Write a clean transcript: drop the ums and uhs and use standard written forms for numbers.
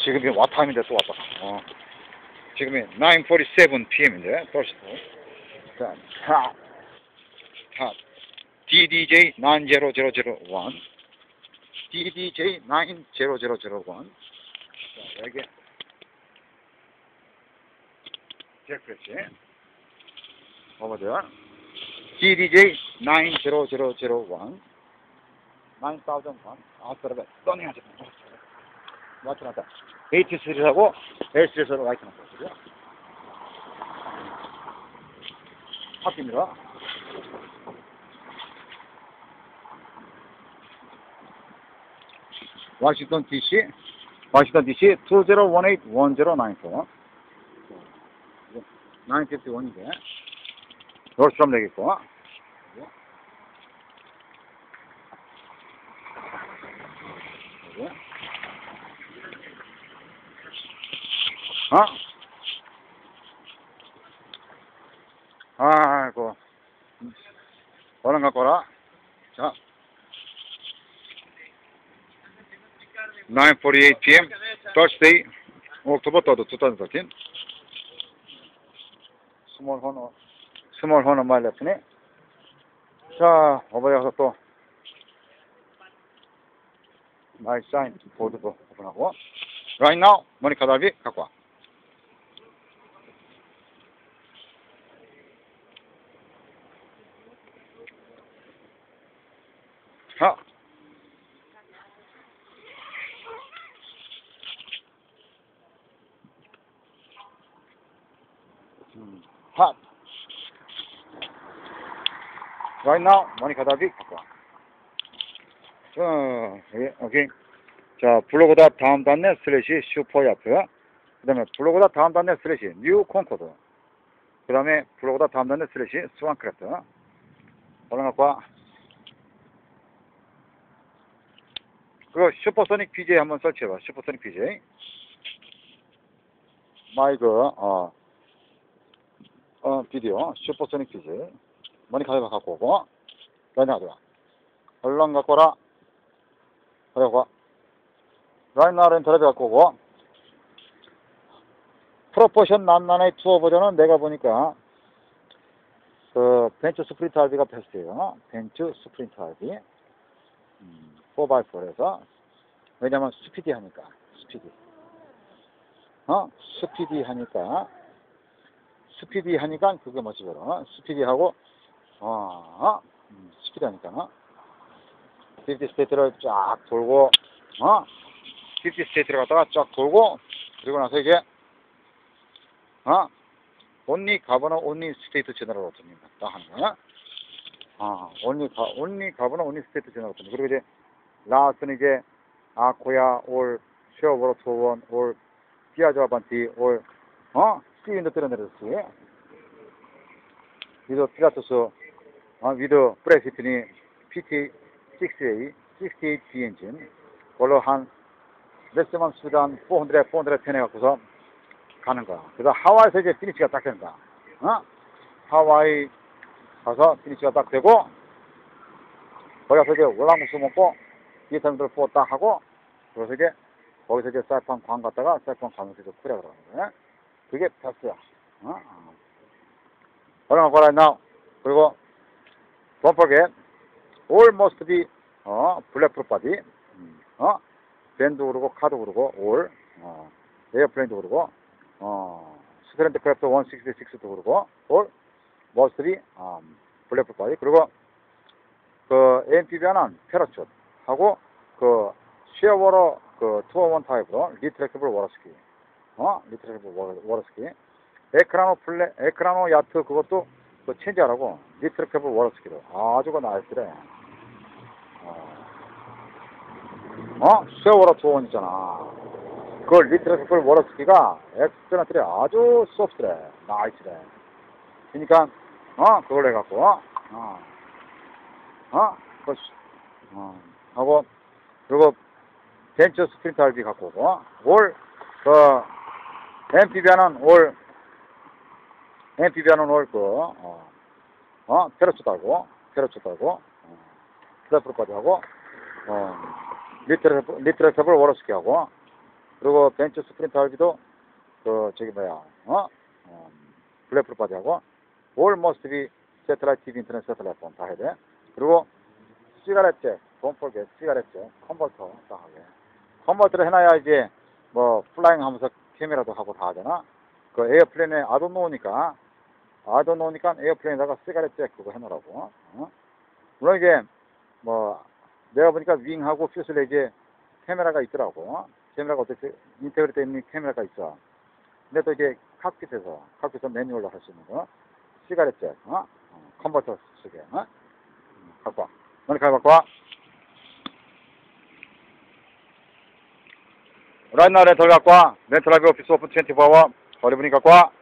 지금이 와타임인데 또 왔다. 지금이 9:47 p.m.인데 벌써 자, DDJ 90001 DDJ 90001 자, 여기 잭프레시 over DDJ 90001 9001 아웃더럽에 러닝하지 라이트 났다. AT3하고 L3에서 라이트 났다. 그죠? 바뀝니다. 워싱턴 DC 2018-1094 951이게 노스트럼 되겠고 아이고 얼른 갖고라. 자 9:48 p.m. Thursday, October 3rd, 2013. Small Honor mile left네. 자, 오버에서 또 나이스 사인 보드도 오픈하고. Right now, 모니카 달비 갖고 와. 자. 핫. Right now, 모니카 달비 갖고 와. 자, 오케이. 자, 블로그다 다음 단내 슬래시 슈퍼야트. 그 다음에 블로그다 다음 단내 슬래시 뉴 콘코드. 그 다음에 블로그다 다음 단내 슬래시 스완크래프트. 얼른 갖고 와. 그 슈퍼소닉 PJ 한번 설치해봐. 슈퍼소닉 PJ. 마이크, 비디오. 슈퍼소닉 PJ. 머니 가져가 갖고 오고. 라인 가져가. 얼른 갖고 오라. 가져가. 라인 나는 드라이브 갖고 오고. 프로포션 난난의 투어 버전은 내가 보니까 그 벤츠 스프린트 RB가 베스트예요. 벤츠 스프린트 RB 4x4에서 왜냐면 스피디 하니까 스피디 하니까 그게 멋지거든. 스피디 하고 스피디 하니까 50 스테이트를 쫙 돌고 50 스테이트를 갖다가 쫙 돌고 그리고 나서 이제 온리 가버너 온리 스테이트 제너럴 오토입니다. 딱 하는 거야. 온리 가버너 온리 스테이트 제너럴 오토. 그리고 이제 라스는 이제 아코야 올 쉐어버로 투원 올 피아조 아반티 올 스티인도 때려내렸지. 위드 피라토스 위드 브레시트니 PT 68B 엔진 원로 한 맥시멈 수단 410에 갖고서 가는 거야. 그래서 하와이에서 이제 피니치가 딱 된다. 하와이 가서 피니치가 딱 되고 거기 가서 이제 월남국수 먹고 비타민들 4 딱 하고 그래서 이제 거기서 이제 사이판 광 갔다가 사이판 가면서 이제 코리아 들어가는 거야. 그게 패스야. 얼른 가라 now. 그리고 don't forget almost be 블랙프로 바디 밴도 그러고 카도 그러고 올 에어플레인도 그러고 스트랜드 크래프트 166도 그러고 올 머스트 비 블랙프로 바디 그리고 그 AMPB는 패러슛 하고 그 쉐어워러 그 투어1 타입으로 리트랙터블 워러스키 리트랙터블 워러스키 에크라노 야트 그것도 그 체인지하라고 리트랙터블 워러스키로 아주 그 나이스래. 쉐어워러 투어1 있잖아. 그 리트랙터블 워러스키가 엑스트라들이 아주 소프트래. 나이스래. 그러니까 그걸 해갖고 하고 그리고 벤처 스프린트 RB 갖고 오고 올 그 MPB는 올 테러츠 달고 플랫프로까지 하고 리트랙터블 워러스키 하고 그리고 벤츠 스프린트 RV도 블랙프로 하고 all must be satellite TV 인터넷 satellite 폰 다 해야 돼. 그리고 시가렛제, don't forget 시가렛제, 컨버터 다 하게. 컨버터를 해놔야 이제 뭐 플라잉 하면서 카메라도 하고 다 하잖아. 그 에어플레인에 아돈 놓으니까 에어플레인에다가 시가렛제 그거 해놓으라고. 물론 이게 뭐 내가 보니까 윙하고 퓨슬레이지에 카메라가 있더라고. 카메라가 어떻게 인테그레이트 있는 카메라가 있어. 근데 또 이제 칵핏에서 매뉴얼로 할 수 있는 거 시가렛제, 컨버터 쓰게, 갖고 와. 너네 갖고 와. 라인 나 렌털 갖고 와. 렌털 라이브 오피스 오픈 24와. 어리분이 갖고 와.